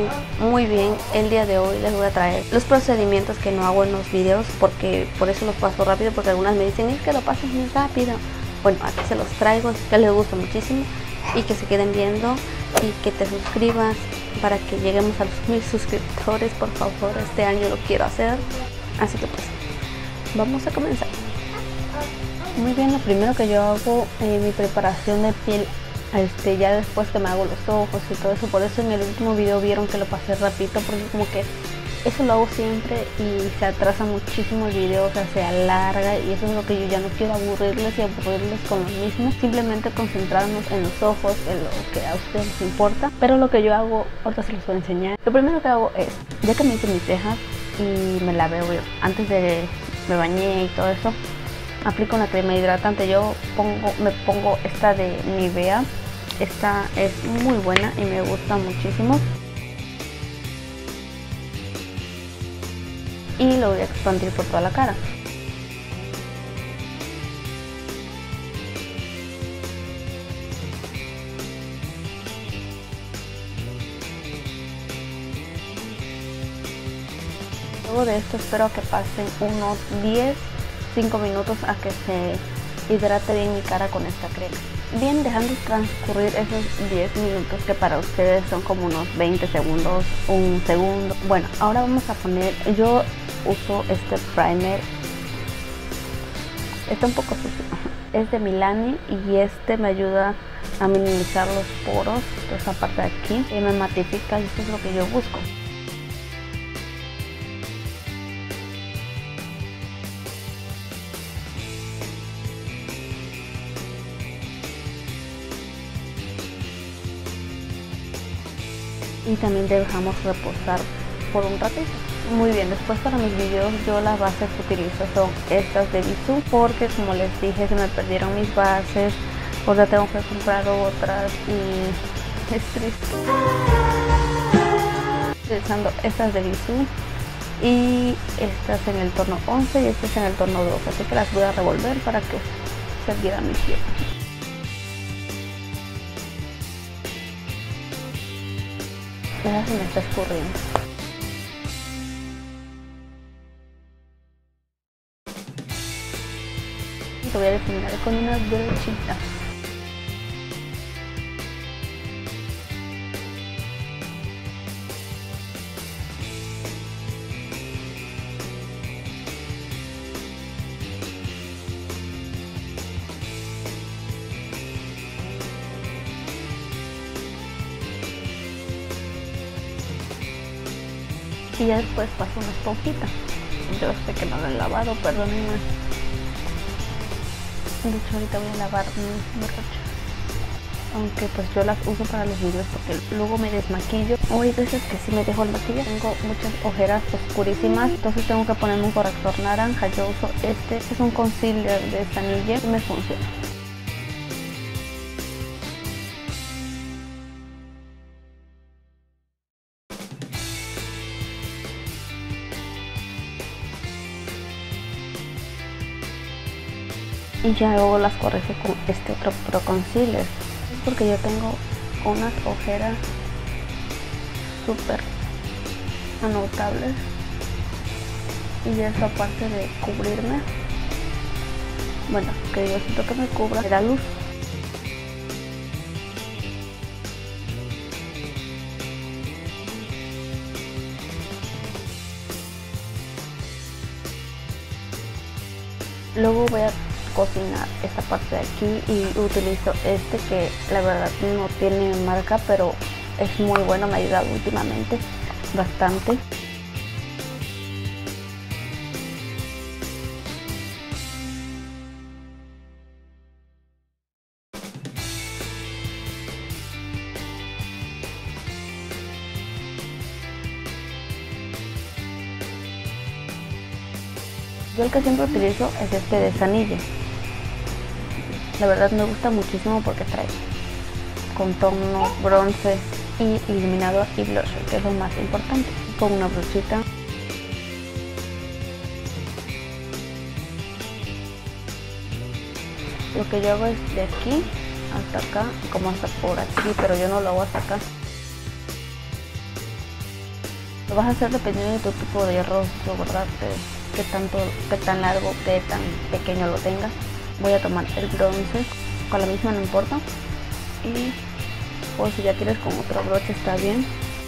están? Muy bien. El día de hoy les voy a traer los procedimientos que no hago en los videos, porque por eso los paso rápido, porque algunas me dicen es que lo pasas muy rápido. Bueno, aquí se los traigo, que les gusta muchísimo y que se queden viendo y que te suscribas para que lleguemos a los 1000 suscriptores, por favor. Este año lo quiero hacer, así que pues vamos a comenzar. Muy bien, lo primero que yo hago, mi preparación de piel, ya después que me hago los ojos y todo eso. Por eso en el último video vieron que lo pasé rapidito, porque como que eso lo hago siempre y se atrasa muchísimo el video, o sea, se alarga, y eso es lo que yo ya no quiero, aburrirles con lo mismo. Simplemente concentrarnos en los ojos, en lo que a ustedes les importa. Pero lo que yo hago, ahorita se los voy a enseñar. Lo primero que hago es, ya que me hice mis cejas y me lavé, antes de me bañé y todo eso, aplico una crema hidratante. Yo me pongo esta de Nivea. Esta es muy buena y me gusta muchísimo. Y lo voy a expandir por toda la cara. Luego de esto espero que pasen unos 5 minutos a que se hidrate bien mi cara con esta crema. Bien, dejando transcurrir esos 10 minutos, que para ustedes son como unos 20 segundos, un segundo. Bueno, ahora vamos a poner, yo uso este primer, está un poco sucio, es de Milani, y este me ayuda a minimizar los poros de esta parte de aquí y me matifica, y esto es lo que yo busco. Y también dejamos reposar por un ratito. Muy bien, después para mis videos yo las bases que utilizo son estas de Bisú, porque como les dije se me perdieron mis bases, ahora tengo que comprar otras y es triste. Utilizando estas de Bisú y estas en el tono 11 y estas en el tono 12, así que las voy a revolver para que se adhiera mi piel. Ya se me está escurriendo. Lo voy a difuminar con una brochita. Y ya después paso una esponjita. Yo sé que no lo he lavado, perdónenme. De hecho ahorita voy a lavar mi brocha, aunque pues yo las uso para los videos porque luego me desmaquillo, o hay veces que sí me dejo el maquillaje. Tengo muchas ojeras oscurísimas, entonces tengo que ponerme un corrector naranja. Yo uso este es un concealer de Sanille y me funciona. Y ya luego las corrijo con este otro Pro Concealer, porque yo tengo unas ojeras súper notables y eso, aparte de cubrirme, bueno, que yo siento que me cubra, me da luz. Luego voy a cocinar esta parte de aquí y utilizo este que la verdad no tiene marca, pero es muy bueno, me ha ayudado últimamente bastante. Yo el que siempre utilizo es este de Sanille. La verdad me gusta muchísimo porque trae contorno, bronce y iluminador y blusher, que es lo más importante, con una brochita. Lo que yo hago es de aquí hasta acá, como hasta por aquí, pero yo no lo hago hasta acá. vas a hacer dependiendo de tu tipo de rostro, ¿verdad? Qué tan largo, qué tan pequeño lo tengas. Voy a tomar el bronce, con la misma no importa. Y o si ya quieres con otro broche está bien.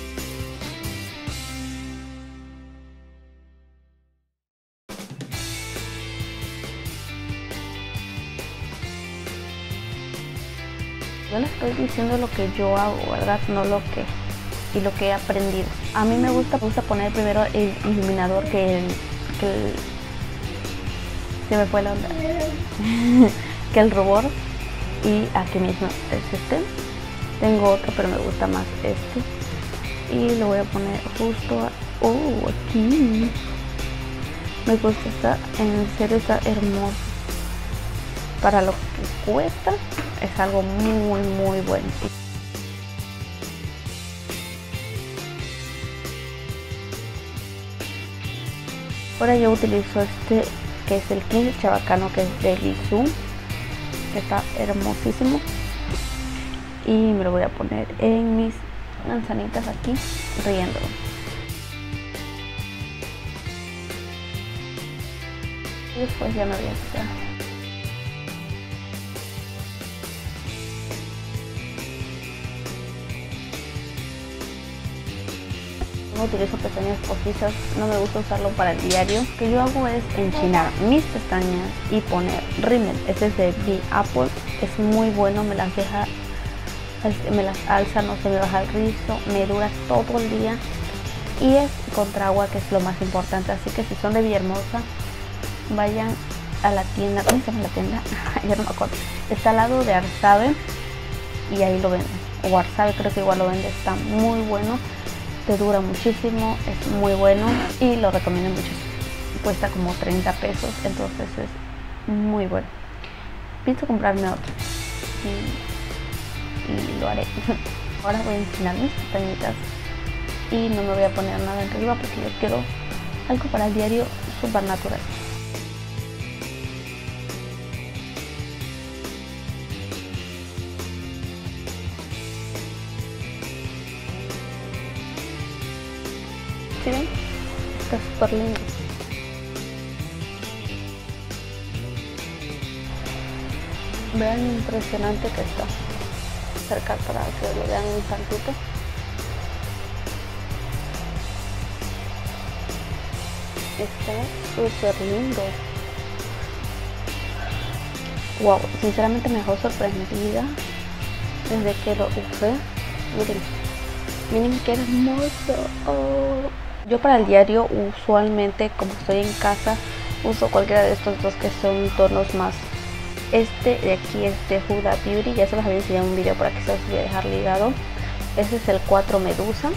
Yo les estoy diciendo lo que yo hago, ¿verdad? No lo que he aprendido. A mí me gusta poner primero el iluminador se me fue la onda que el rubor, y aquí mismo es este. Tengo otro pero me gusta más este y lo voy a poner justo aquí. Me gusta, en serio está hermoso. Para lo que cuesta es algo muy bueno. Ahora yo utilizo este que es el 15 chabacano, que es de Lisú, que está hermosísimo, y me lo voy a poner en mis manzanitas aquí, riéndolo. Y después ya me voy a quitar. No utilizo pestañas postizas, no me gusta usarlo para el diario. Lo que yo hago es enchinar mis pestañas y poner rímel. Este es de Be Apple, es muy bueno, me las alza, no se me baja el rizo, me dura todo el día y es contra agua, que es lo más importante. Así que si son de Villahermosa, vayan a la tienda. ¿Cómo se llama la tienda? Ya no me acuerdo. Está al lado de Arsabe y ahí lo venden, o Arsabe creo que igual lo vende. Está muy bueno, te dura muchísimo, es muy bueno y lo recomiendo mucho. Cuesta como 30 pesos, entonces es muy bueno. Pienso comprarme otro y lo haré. Ahora voy a enchinar mis pestañitas y no me voy a poner nada en arriba porque yo quiero algo para el diario súper natural. ¿Sí ven? Está súper lindo. Vean lo impresionante que está. Acercar para que lo vean un tantito. Está súper lindo. Wow, sinceramente me dejó sorprendida desde que lo usé. Miren qué hermoso. Oh. Yo para el diario usualmente, como estoy en casa, uso cualquiera de estos dos que son tonos más. Este de aquí es de Huda Beauty, ya se los había enseñado en un video, por aquí se los voy a dejar ligado. Este es el 4 Medusa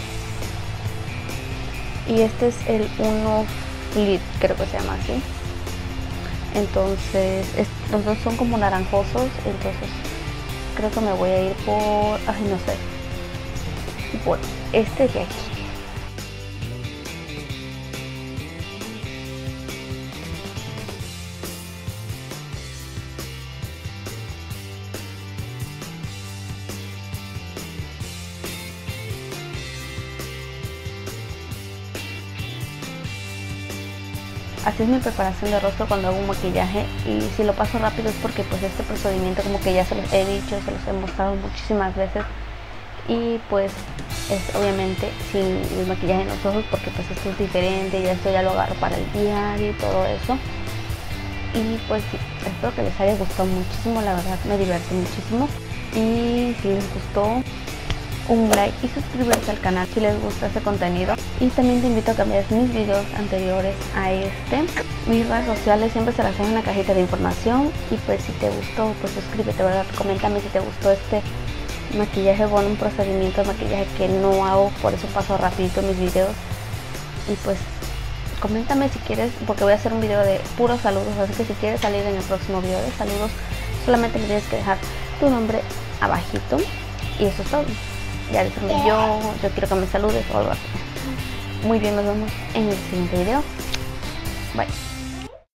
y este es el 1 Fleet, creo que se llama así. Entonces los dos son como naranjosos, entonces creo que me voy a ir por, ay no sé, por este de aquí. Así es mi preparación de rostro cuando hago un maquillaje, y si lo paso rápido es porque pues este procedimiento como que ya se los he dicho, se los he mostrado muchísimas veces, y pues es obviamente sin el maquillaje en los ojos porque pues esto es diferente, y esto ya lo agarro para el diario y todo eso. Y pues sí, espero que les haya gustado muchísimo, la verdad me divertí muchísimo, y si les gustó, un like y suscribirse al canal si les gusta este contenido. Y también te invito a que veas mis videos anteriores a este. Mis redes sociales siempre se las dejo en la cajita de información, y pues si te gustó, pues suscríbete, ¿verdad? Coméntame si te gustó este maquillaje, bueno, un procedimiento de maquillaje que no hago, por eso paso rapidito mis videos. Y pues coméntame si quieres, porque voy a hacer un video de puros saludos, así que si quieres salir en el próximo video de saludos, solamente me tienes que dejar tu nombre abajito y eso es todo. Ya decirme yo quiero que me saludes o algo así. Muy bien, nos vemos en el siguiente video. Bye.